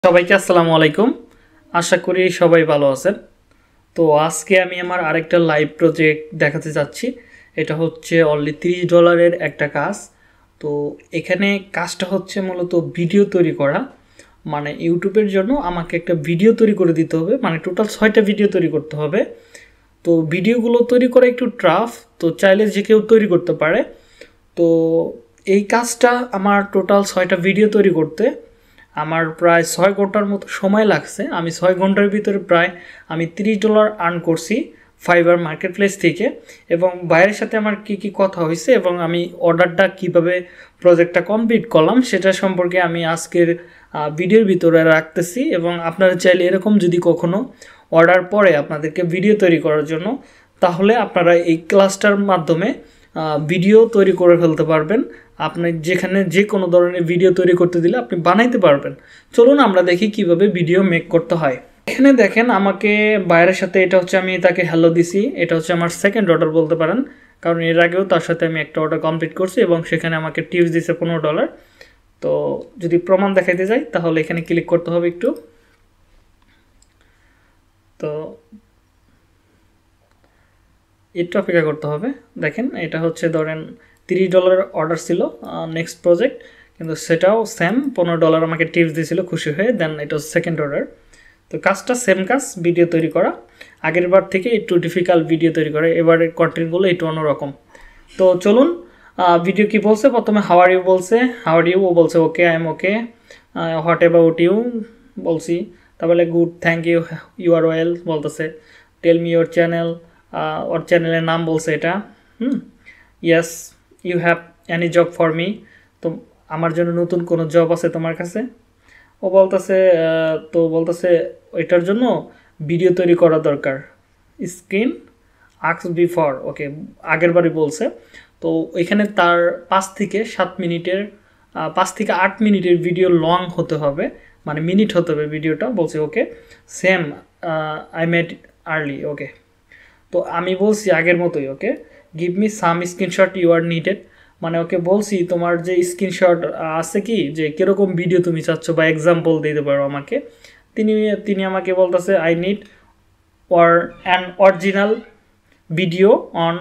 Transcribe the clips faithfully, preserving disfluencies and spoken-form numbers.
সবাইকে আসসালামু আলাইকুম। আশা করি সবাই ভালো আছেন। তো আজকে আমি আমার আরেকটা লাইভ প্রজেক্ট দেখাতে যাচ্ছি। এটা হচ্ছে অনলি তিরিশ ডলারের একটা কাজ। তো এখানে কাজটা হচ্ছে মূলত ভিডিও তৈরি করা, মানে ইউটিউবের জন্য আমাকে একটা ভিডিও তৈরি করে দিতে হবে, মানে টোটাল ছয়টা ভিডিও তৈরি করতে হবে। তো ভিডিওগুলো তৈরি করা একটু টাফ, তো চাইলে যে কেউ তৈরি করতে পারে। তো এই কাজটা আমার টোটাল ছয়টা ভিডিও তৈরি করতে আমার প্রায় ছয় ঘন্টার মতো সময় লাগছে। আমি ছয় ঘন্টার ভিতরে প্রায় আমি তিরিশ ডলার আর্ন করছি ফাইবার মার্কেট প্লেস থেকে। এবং বাইরের সাথে আমার কি কি কথা হয়েছে এবং আমি অর্ডারটা কিভাবে প্রজেক্টটা কমপ্লিট করলাম সেটা সম্পর্কে আমি আজকের ভিডিওর ভিতরে রাখতেছি। এবং আপনারা চাইলে এরকম যদি কখনো অর্ডার পরে আপনাদেরকে ভিডিও তৈরি করার জন্য, তাহলে আপনারা এই ক্লাসটার মাধ্যমে ভিডিও তৈরি করে ফেলতে পারবেন। আপনি যেখানে যে কোনো ধরনের ভিডিও তৈরি করতে দিলে আপনি বানাইতে পারবেন। চলুন আমরা দেখি কিভাবে ভিডিও মেক করতে হয়। এখানে দেখেন আমাকে বাইরের সাথে, এটা হচ্ছে আমি তাকে হ্যালো দিছি, এটা হচ্ছে আমার সেকেন্ড অর্ডার বলতে পারেন, কারণ এর আগেও তার সাথে আমি একটা অর্ডার কমপ্লিট করছি এবং সেখানে আমাকে টিপস দিছে পনেরো ডলার। তো যদি প্রমাণ দেখাইতে যাই তাহলে এখানে ক্লিক করতে হবে একটু। তো একটু অপেক্ষা করতে হবে। দেখেন এটা হচ্ছে ধরেন তিরিশ ডলারের অর্ডার ছিল নেক্সট প্রজেক্ট, কিন্তু সেটাও সেম পনেরো ডলার আমাকে টিপস দিয়েছিল খুশি হয়ে। দেন এটা সেকেন্ড অর্ডার। তো কাজটা সেম কাজ, ভিডিও তৈরি করা। আগের বার থেকে একটু ডিফিকাল্ট ভিডিও তৈরি করা, এবারের কন্টেন্টগুলো একটু অন্যরকম। তো চলুন ভিডিও কি বলছে। প্রথমে হাউ আর ইউ বলছে, হাউ আর ইউ, ও বলছে okay, I am okay, what about you বলছি, তারপরে good, thank you, you are well বলতেছে, টেল মি ইউর চ্যানেল, ওর চ্যানেলের নাম বলছে এটা। Hmm yes, you have any job for me, তো আমার জন্য নতুন কোনো জব আছে তোমার কাছে। ও বলতেছে, তো বলতেছে এটার জন্য ভিডিও তৈরি করা দরকার, স্ক্রিন আক্স বিফর, ওকে আগের বারই বলছে। তো এখানে তার পাঁচ থেকে সাত মিনিটের পাঁচ থেকে আট মিনিটের ভিডিও লং হতে হবে, মানে মিনিট হতে হবে ভিডিওটা। বলছে okay, same I made early, okay. তো আমি বলছি আগের মতোই, okay give me some screenshot you are needed, মানে ওকে বলছি তোমার যে স্ক্রিনশট আছে কি, যে কীরকম ভিডিও তুমি চাচ্ছ বা এক্সাম্পল দিতে পারো আমাকে। তিনি তিনি আমাকে বলতেছে I need or an original video on,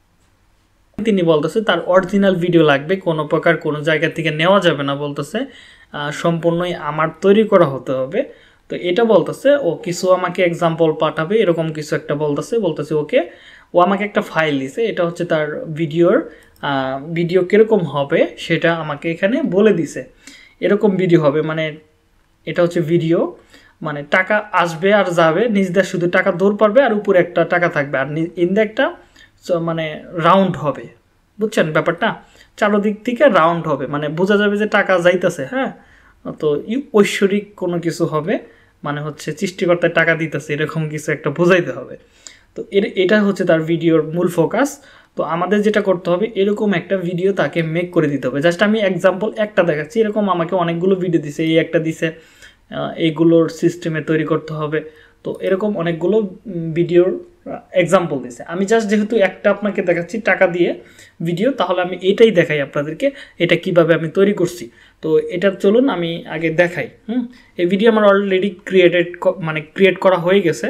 তিনি বলতেছে তার অরিজিনাল ভিডিও লাগবে, কোনো প্রকার কোনো জায়গা থেকে নেওয়া যাবে না, বলতেছে সম্পূর্ণই আমার তৈরি করা হতে হবে। তো এটা বলতেছে ও কিছু আমাকে এক্সাম্পল পাঠাবে, এরকম কিছু একটা বলতেছে। বলতেছে ওকে, ও আমাকে একটা ফাইল দিছে, এটা হচ্ছে তার ভিডিওর ভিডিও কীরকম হবে সেটা আমাকে এখানে বলে দিছে। এরকম ভিডিও হবে, মানে এটা হচ্ছে ভিডিও, মানে টাকা আসবে আর যাবে, নিচ দিয়ে শুধু টাকা দৌড় পারবে আর উপরে একটা টাকা থাকবে, আর ইন্দে একটা মানে রাউন্ড হবে, বুঝছেন ব্যাপারটা, চারোদিক থেকে রাউন্ড হবে, মানে বোঝা যাবে যে টাকা যাইতেছে। হ্যাঁ, তো ঐশ্বরিক কোনো কিছু হবে, মানে হচ্ছে সৃষ্টিকর্তার টাকা দিতেছে, এরকম কিছু একটা বোঝাইতে হবে। তো এর এটা হচ্ছে তার ভিডিওর মূল ফোকাস। তো আমাদের যেটা করতে হবে, এরকম একটা ভিডিও তাকে মেক করে দিতে হবে। জাস্ট আমি এক্সাম্পল একটা দেখাচ্ছি, এরকম আমাকে অনেকগুলো ভিডিও দিছে, এই একটা দিছে, এইগুলোর সিস্টেমে তৈরি করতে হবে। তো এরকম অনেকগুলো ভিডিওর এক্সাম্পল দিছে। আমি জাস্ট যেহেতু একটা আপনাকে দেখাচ্ছি টাকা দিয়ে ভিডিও, তাহলে আমি এটাই দেখাই আপনাদেরকে, এটা কিভাবে আমি তৈরি করছি। তো এটা চলুন আমি আগে দেখাই। হুম এই ভিডিও আমার অলরেডি ক্রিয়েটেড, মানে ক্রিয়েট করা হয়ে গেছে।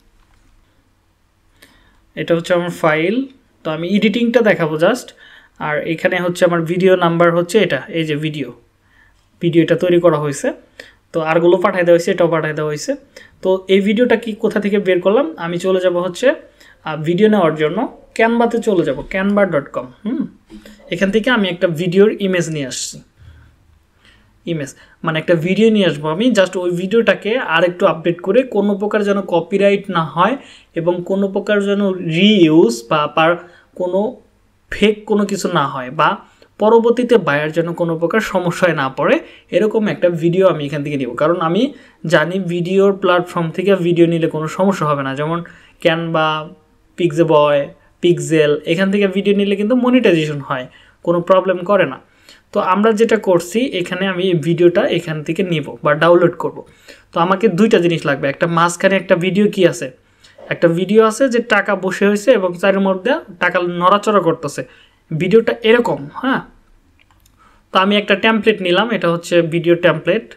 এটা হচ্ছে আমার ফাইল। তো আমি এডিটিংটা দেখাবো জাস্ট। আর এখানে হচ্ছে আমার ভিডিও নাম্বার হচ্ছে এটা, এই যে ভিডিও ভিডিওটা তৈরি করা হয়েছে। তো আরগুলো পাঠিয়ে দেওয়া হয়েছে, এটাও পাঠিয়ে দেওয়া হয়েছে। তো এই ভিডিওটা কি কোথা থেকে বের করলাম, আমি চলে যাব হচ্ছে ভিডিও নেওয়ার জন্য ক্যানভাতে চলে যাব, ক্যানভা ডট কম। হুম এখান থেকে আমি একটা ভিডিওর ইমেজ নিয়ে আসছি, ইমেজ মানে একটা ভিডিও নিয়ে আসবো আমি। জাস্ট ওই ভিডিওটাকে আর একটু আপডেট করে কোনো প্রকার যেন কপিরাইট না হয় এবং কোনো প্রকার যেন রিইউজ বা পার কোনো ফেক কোনো কিছু না হয়, বা পরবর্তীতে বায়ার যেন কোনো প্রকার সমস্যায় না পড়ে, এরকম একটা ভিডিও আমি এখান থেকে নিব। কারণ আমি জানি ভিডিওর প্ল্যাটফর্ম থেকে ভিডিও নিলে কোনো সমস্যা হবে না, যেমন ক্যানভা, পিক্সে বয়, পিক্সেল, এখান থেকে ভিডিও নিলে কিন্তু মনিটাইজেশন হয়, কোনো প্রবলেম করে না। তো আমরা যেটা করছি, এখানে আমি এই ভিডিওটা এখান থেকে নিব বা ডাউনলোড করব। তো আমাকে দুইটা জিনিস লাগবে, একটা মাঝখানে একটা ভিডিও কি আছে, একটা ভিডিও আছে যে টাকা বসে হয়েছে এবং চারের মধ্যে টাকা নড়াচড়া করতেছে, ভিডিওটা এরকম। হ্যাঁ, তো আমি একটা টেমপ্লেট নিলাম, এটা হচ্ছে ভিডিও টেমপ্লেট।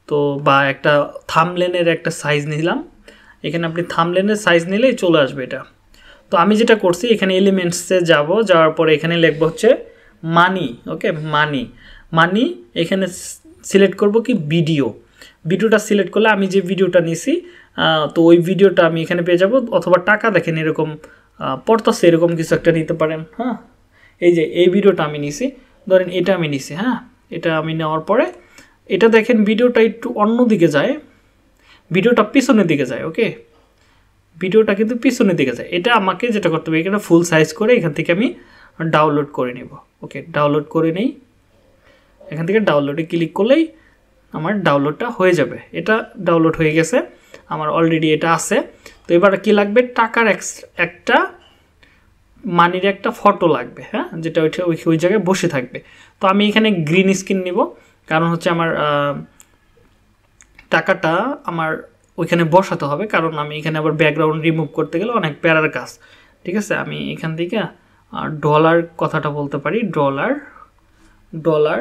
তো বা একটা থাম্বনেলের একটা সাইজ নিলাম, এখানে আপনি থাম্বনেলের সাইজ নিলেই চলে আসবে এটা। তো আমি যেটা করছি এখানে এলিমেন্টসে যাব, যাওয়ার পরে এখানে লিখব হচ্ছে মানি। ওকে, মানি মানি এখানে সিলেক্ট করব কি ভিডিও, ভিডিওটা সিলেক্ট করলে আমি যে ভিডিওটা নিছি তো ওই ভিডিওটা আমি এখানে পেয়ে যাব। অথবা টাকা দেখেন এরকম পড়তেছে, এরকম কিছু একটা নিতে পারেন। হ্যাঁ, এই যে এই ভিডিওটা আমি নিছি, ধরেন এটা আমি নিছি। হ্যাঁ, এটা আমি নেওয়ার পরে এটা দেখেন ভিডিওটা একটু অন্য দিকে যায়, ভিডিওটা পিছনের দিকে যায়। ওকে, ভিডিওটা কিন্তু পিছনের দিকে যায়। এটা আমাকে যেটা করতে হবে এখানে ফুল সাইজ করে এখান থেকে আমি ডাউনলোড করে নেব। ওকে, ডাউনলোড করে নেই, এখান থেকে ডাউনলোডে ক্লিক করলেই আমার ডাউনলোডটা হয়ে যাবে। এটা ডাউনলোড হয়ে গেছে, আমার অলরেডি এটা আছে। তো এবার কি লাগবে, টাকার একটা মানির একটা ফটো লাগবে। হ্যাঁ, যেটা ওইটা ওই ওই জায়গায় বসে থাকবে। তো আমি এখানে গ্রিন স্ক্রিন নিব, কারণ হচ্ছে আমার টাকাটা আমার ওইখানে বসাতে হবে, কারণ আমি এখানে আবার ব্যাকগ্রাউন্ড রিমুভ করতে গেলে অনেক প্যারার কাজ। ঠিক আছে, আমি এখান থেকে ডলার কথাটা বলতে পারি, dollar dollar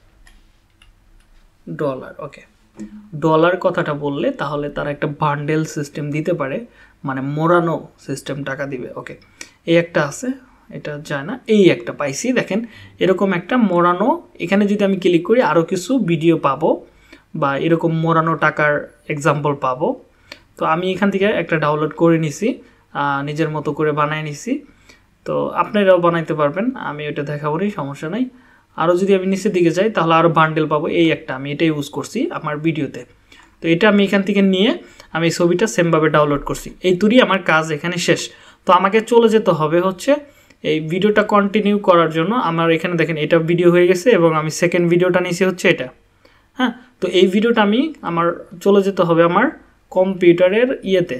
dollar okay, dollar কথাটা বললে তাহলে তারা একটা বান্ডেল সিস্টেম দিতে পারে, মানে মোড়ানো সিস্টেম টাকা দিবে। ওকে, এই একটা আছে, এটা যায় না, এই একটা পাইছি। দেখেন এরকম একটা মোড়ানো, এখানে যদি আমি ক্লিক করি আরও কিছু ভিডিও পাবো বা এরকম মোড়ানো টাকার এক্সাম্পল পাবো। তো আমি এখান থেকে একটা ডাউনলোড করে নিছি, নিজের মতো করে বানায় নিছি। তো আপনারাও বানাইতে পারবেন, আমি ওটা দেখাবো নি, সমস্যা নাই। আরও যদি আমি নিচের দিকে যাই তাহলে আরও বান্ডেল পাবো। এই একটা আমি এটা ইউজ করছি আমার ভিডিওতে। তো এটা আমি এখান থেকে নিয়ে আমি ছবিটা সেমভাবে ডাউনলোড করছি। এই তুরি আমার কাজ এখানে শেষ। তো আমাকে চলে যেতে হবে হচ্ছে এই ভিডিওটা কন্টিনিউ করার জন্য। আমার এখানে দেখেন এটা ভিডিও হয়ে গেছে এবং আমি সেকেন্ড ভিডিওটা নিয়েছি হচ্ছে এটা। হ্যাঁ, তো এই ভিডিওটা আমি আমার চলে যেতে হবে আমার কম্পিউটারের ইয়েতে,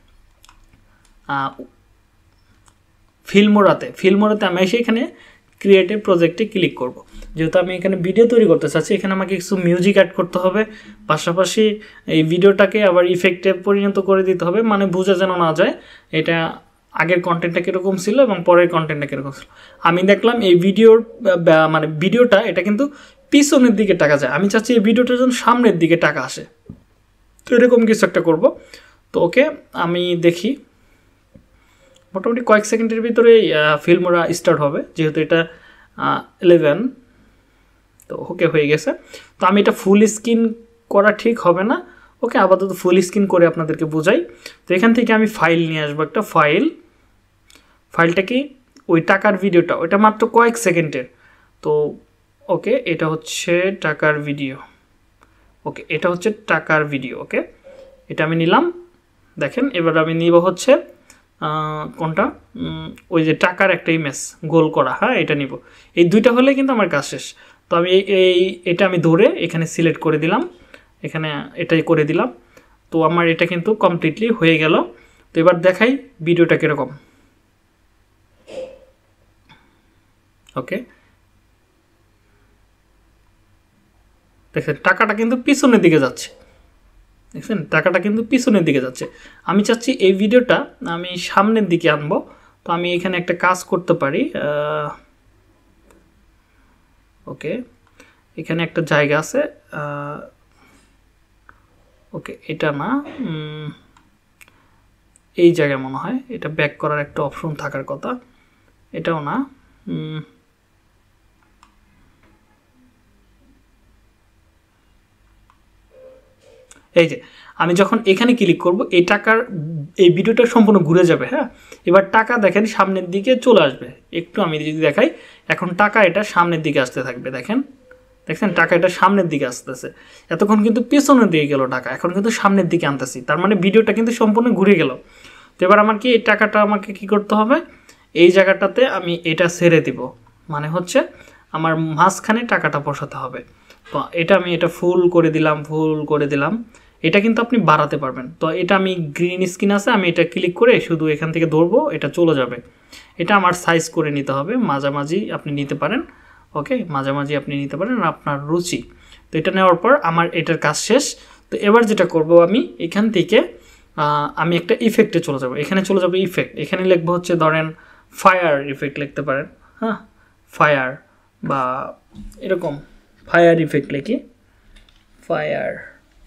ফিল্মোরাতে ফিল্মোরাতে আমি এসে এখানে ক্রিয়েটিভ প্রজেক্টে ক্লিক করব। যেহেতু আমি এখানে ভিডিও তৈরি করতে চাচ্ছি, এখানে আমাকে কিছু মিউজিক অ্যাড করতে হবে, পাশাপাশি এই ভিডিওটাকে আবার ইফেক্টে পরিণত করে দিতে হবে, মানে বোঝা যেন না যায় এটা আগের কন্টেন্টটা কীরকম ছিল এবং পরের কন্টেন্টটা কীরকম ছিল। আমি দেখলাম এই ভিডিওর মানে ভিডিওটা এটা কিন্তু পিছনের দিকে টাকা যায়, আমি চাচ্ছি এই ভিডিওটার জন্য সামনের দিকে টাকা আসে। তো এরকম কিছু একটা করব। তো ওকে, আমি দেখি মোটামুটি কয়েক সেকেন্ডের ভিতরে ফিল্মরা স্টার্ট হবে, যেহেতু এটা ইলেভেন। তো ওকে হয়ে গেছে। তো আমি এটা ফুল স্ক্রিন করা ঠিক হবে না। ওকে, আপাতত ফুল স্ক্রিন করে আপনাদেরকে বোঝাই। তো এখান থেকে আমি ফাইল নিয়ে আসবো, একটা ফাইল। ফাইলটা কি ওই টাকার ভিডিওটা, ওইটা মাত্র কয়েক সেকেন্ডের। তো ওকে, এটা হচ্ছে টাকার ভিডিও। ওকে, এটা হচ্ছে টাকার ভিডিও। ওকে, এটা আমি নিলাম। দেখেন এবার আমি নিব হচ্ছে কোনটা, ওই যে টাকার একটা ইমেজ গোল করা। হ্যাঁ, এটা নিব। এই দুইটা হলে কিন্তু আমার কাজ শেষ। তো আমি এই এটা আমি ধরে এখানে সিলেক্ট করে দিলাম, এখানে এটাই করে দিলাম। তো আমার এটা কিন্তু কমপ্লিটলি হয়ে গেল। তো এবার দেখাই ভিডিওটা কীরকম। ওকে, দেখেন টাকাটা কিন্তু পিছনের দিকে যাচ্ছে, দেখছেন টাকাটা কিন্তু পিছনের দিকে যাচ্ছে। আমি চাচ্ছি এই ভিডিওটা আমি সামনের দিকে আনবো। তো আমি এখানে একটা কাজ করতে পারি। ওকে, এখানে একটা জায়গা আছে। ওকে, এটা না, এই জায়গায় মনে হয় এটা ব্যাক করার একটা অপশন থাকার কথা, এটাও না। এই যে আমি যখন এখানে ক্লিক করব এই টাকার এই ভিডিওটা সম্পূর্ণ ঘুরে যাবে। হ্যাঁ, এবার টাকা দেখেন সামনের দিকে চলে আসবে। একটু আমি যদি দেখাই, এখন টাকা এটা সামনের দিকে আসতে থাকবে। দেখেন দেখছেন টাকা এটা সামনের দিকে আসতেছে। এতক্ষণ কিন্তু পেছনের দিকে গেল টাকা, এখন কিন্তু সামনের দিকে আনতেছি, তার মানে ভিডিওটা কিন্তু সম্পূর্ণ ঘুরে গেল। তো এবার আমার কি এই টাকাটা আমাকে কি করতে হবে, এই জায়গাটাতে আমি এটা ছেড়ে দিব, মানে হচ্ছে আমার মাঝখানে টাকাটা বসাতে হবে। তো এটা আমি এটা ফুল করে দিলাম, ফুল করে দিলাম। এটা কিন্তু আপনি বাড়াতে পারবেন। তো এটা আমি গ্রিন স্ক্রিন আছে, আমি এটা ক্লিক করে শুধু এখান থেকে ধরবো, এটা চলে যাবে। এটা আমার সাইজ করে নিতে হবে, মাঝামাঝি আপনি নিতে পারেন। ওকে, মাঝামাঝি আপনি নিতে পারেন আপনার রুচি। তো এটা নেওয়ার পর আমার এটার কাজ শেষ। তো এবার যেটা করব আমি এখান থেকে আমি একটা ইফেক্টে চলে যাব। এখানে চলে যাবে ইফেক্ট, এখানে লিখবো হচ্ছে ধরেন ফায়ার ইফেক্ট লিখতে পারেন। হ্যাঁ, ফায়ার বা এরকম ফায়ার ইফেক্ট লিখি, ফায়ার।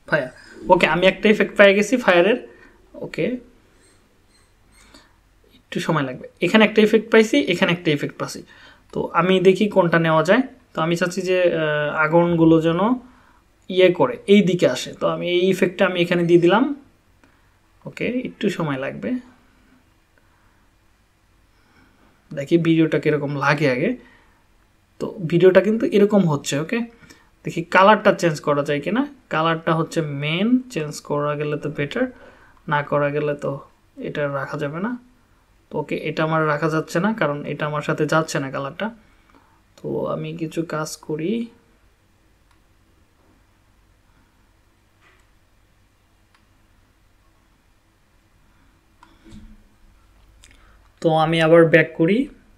ফায়ার। ওকে, আমি একটা ইফেক্ট পেয়ে গেছি ফায়ারের। ওকে, একটু সময় লাগবে। এখানে একটা ইফেক্ট পাইছি, এখানে একটা ইফেক্ট পাইছি। তো আমি দেখি কোনটা নেওয়া যায়। তো আমি চাচ্ছি যে আগুনগুলো যেন ইয়ে করে এই দিকে আসে। তো আমি এই ইফেক্টটা আমি এখানে দিয়ে দিলাম। ওকে, একটু সময় লাগবে, দেখি ভিডিওটা কীরকম লাগে আগে। তো ভিডিওটা কিন্তু এরকম হচ্ছে। ওকে, দেখি কালারটা চেঞ্জ করা যায় কিনা। কালারটা হচ্ছে মেন, চেঞ্জ করা গেলে তো বেটার, না করা গেলে তো এটা রাখা যাবে না। তো ওকে, এটা আমার রাখা যাচ্ছে না কারণ এটা আমার সাথে যাচ্ছে না কালারটা। তো আমি কিছু কাজ করি। তো আমি আবার ব্যাক করি।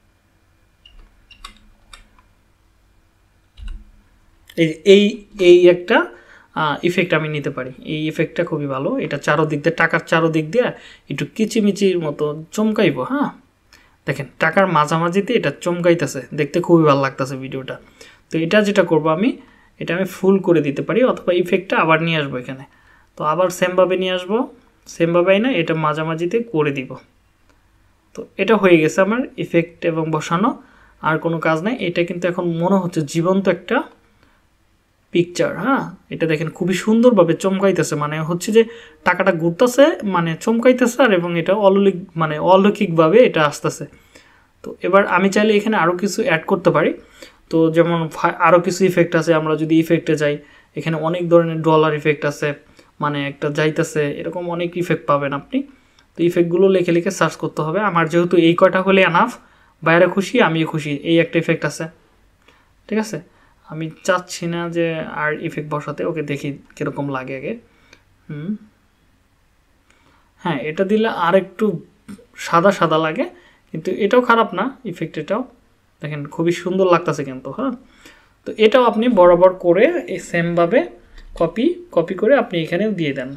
এই এই এই একটা ইফেক্ট আমি নিতে পারি। এই ইফেক্টটা খুবই ভালো। এটা চারোদিক দিয়ে, টাকার চারোদিক দিয়ে একটু কিচিমিচির মতো চমকাইব। হ্যাঁ, দেখেন টাকার মাঝামাঝিতে এটা চমকাইতেছে, দেখতে খুবই ভালো লাগতেছে ভিডিওটা। তো এটা যেটা করব আমি, এটা আমি ফুল করে দিতে পারি, অথবা ইফেক্টটা আবার নিয়ে আসবো এখানে। তো আবার সেমভাবে নিয়ে আসবো, সেমভাবেই না এটা মাঝামাঝিতে করে দিব। তো এটা হয়ে গেছে আমার ইফেক্ট এবং বসানো, আর কোনো কাজ নাই। এটা কিন্তু এখন মনে হচ্ছে জীবন্ত একটা পিকচার। হ্যাঁ, এটা দেখেন খুবই সুন্দরভাবে চমকাইতেছে, মানে হচ্ছে যে টাকাটা ঘুরতেছে, মানে চমকাইতেছে, আর এবং এটা অলৌকিক মানে অলৌকিকভাবে এটা আসতেছে। তো এবার আমি চাইলে এখানে আরও কিছু অ্যাড করতে পারি। তো যেমন আরও কিছু ইফেক্ট আছে, আমরা যদি ইফেক্টে যাই, এখানে অনেক ধরনের ডলার ইফেক্ট আছে, মানে একটা যাইতেছে, এরকম অনেক ইফেক্ট পাবেন আপনি। তো ইফেক্টগুলো লিখে লিখে সার্চ করতে হবে। আমার যেহেতু এই কয়টা হলে এনাফ, বাইরে খুশি আমিও খুশি। এই একটা ইফেক্ট আছে, ঠিক আছে। আমি চাচ্ছি না যে আর ইফেক্ট বসাতে। ওকে, দেখি কীরকম লাগে আগে। হুম, হ্যাঁ, এটা দিলে আর একটু সাদা সাদা লাগে, কিন্তু এটাও খারাপ না ইফেক্ট। এটাও দেখেন খুবই সুন্দর লাগতেছে কিন্তু। হ্যাঁ, তো এটাও আপনি বরাবর করে এই সেমভাবে কপি কপি করে আপনি এখানেও দিয়ে দেন,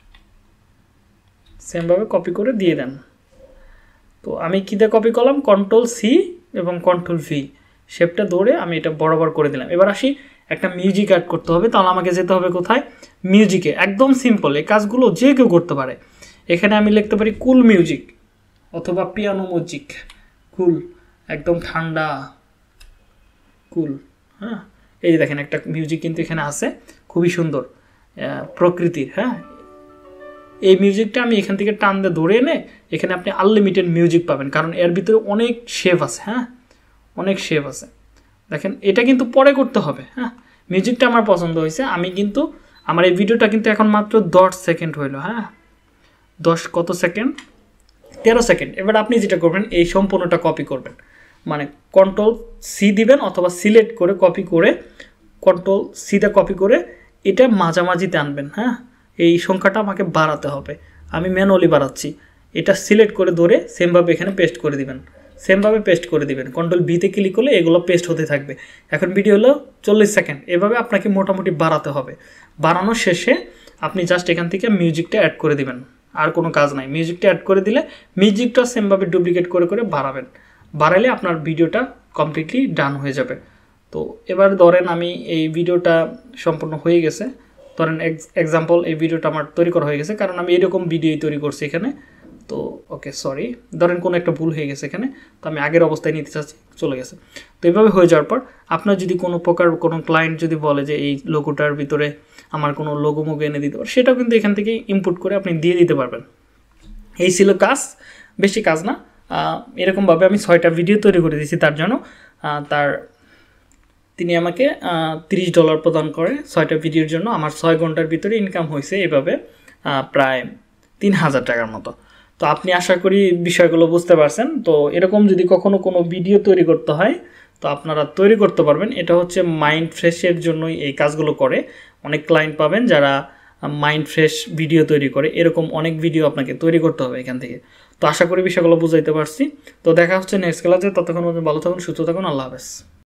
সেমভাবে কপি করে দিয়ে দেন। তো আমি কী দিয়ে কপি করলাম, কন্ট্রোল সি এবং কন্ট্রোল ভি, শেপটা ধরে আমি এটা বরাবর করে দিলাম। এবার আসি, একটা মিউজিক অ্যাড করতে হবে। তাহলে আমাকে যেতে হবে কোথায়, মিউজিকে। একদম সিম্পল, এই কাজগুলো যে কেউ করতে পারে। এখানে আমি লিখতে পারি কুল মিউজিক অথবা পিয়ানো মিউজিক। কুল, একদম ঠান্ডা, কুল। হ্যাঁ, এই যে দেখেন একটা মিউজিক কিন্তু এখানে আছে, খুবই সুন্দর প্রকৃতির। হ্যাঁ, এই মিউজিকটা আমি এখান থেকে টান দিয়ে ধরে এনে এখানে আপনি আনলিমিটেড মিউজিক পাবেন, কারণ এর ভিতরে অনেক শেপ আছে। হ্যাঁ, অনেক শেপ আছে। দেখেন এটা কিন্তু পরে করতে হবে। হ্যাঁ, মিউজিকটা আমার পছন্দ হয়েছে। আমি কিন্তু আমার এই ভিডিওটা কিন্তু এখন মাত্র দশ সেকেন্ড হইল। হ্যাঁ, দশ কত সেকেন্ড, তেরো সেকেন্ড। এবার আপনি যেটা করবেন, এই সম্পূর্ণটা কপি করবেন, মানে কন্ট্রোল সি দিবেন অথবা সিলেক্ট করে কপি করে কন্ট্রোল সিটা কপি করে এটা মাঝামাঝিতে আনবেন। হ্যাঁ, এই সংখ্যাটা আমাকে বাড়াতে হবে, আমি ম্যানুয়ালি বাড়াচ্ছি। এটা সিলেক্ট করে ধরে সেমভাবে এখানে পেস্ট করে দিবেন, সেমভাবে পেস্ট করে দিবেন। কন্ট্রোল বিতে ক্লিক করলে এগুলো পেস্ট হতে থাকবে। এখন ভিডিও হলো চল্লিশ সেকেন্ড। এভাবে আপনাকে মোটামুটি বাড়াতে হবে। বাড়ানোর শেষে আপনি জাস্ট এখান থেকে মিউজিকটা অ্যাড করে দিবেন, আর কোনো কাজ নাই। মিউজিকটা অ্যাড করে দিলে মিউজিকটা সেমভাবে ডুপ্লিকেট করে করে বাড়াবেন। বাড়ালে আপনার ভিডিওটা কমপ্লিটলি ডান হয়ে যাবে। তো এবার ধরেন আমি এই ভিডিওটা সম্পূর্ণ হয়ে গেছে। ধরেন এক্সাম্পল, এই ভিডিওটা আমার তৈরি করা হয়ে গেছে, কারণ আমি এরকম ভিডিওই তৈরি করছি এখানে। তো ওকে, সরি, ধরেন কোনো একটা ভুল হয়ে গেছে এখানে, তো আমি আগের অবস্থায় নিতে চাচ্ছি, চলে গেছে। তো এইভাবে হয়ে যাওয়ার পর আপনার যদি কোনো প্রকার কোনো ক্লায়েন্ট যদি বলে যে এই লোগোটার ভিতরে আমার কোনো লোগো মোগো এনে দিতে পারে, সেটাও কিন্তু এখান থেকে ইনপুট করে আপনি দিয়ে দিতে পারবেন। এই ছিল কাজ, বেশি কাজ না। এরকমভাবে আমি ছয়টা ভিডিও তৈরি করে দিয়েছি তার জন্য। তার তিনি আমাকে তিরিশ ডলার প্রদান করে ছয়টা ভিডিওর জন্য। আমার ছয় ঘন্টার ভিতরে ইনকাম হয়েছে এভাবে প্রায় তিন হাজার টাকার মতো। তো আপনি আশা করি বিষয়গুলো বুঝতে পারছেন। তো এরকম যদি কখনো কোনো ভিডিও তৈরি করতে হয় তো আপনারা তৈরি করতে পারবেন। এটা হচ্ছে মাইন্ড ফ্রেশের জন্যই এই কাজগুলো করে। অনেক ক্লায়েন্ট পাবেন যারা মাইন্ড ফ্রেশ ভিডিও তৈরি করে, এরকম অনেক ভিডিও আপনাকে তৈরি করতে হবে এখান থেকে। তো আশা করি বিষয়গুলো বুঝাইতে পারছি। তো দেখা হচ্ছে নেক্সট ক্লাসে। ততক্ষণ ভালো থাকুন, সুস্থ থাকুন, আল্লাহ হাফেজ।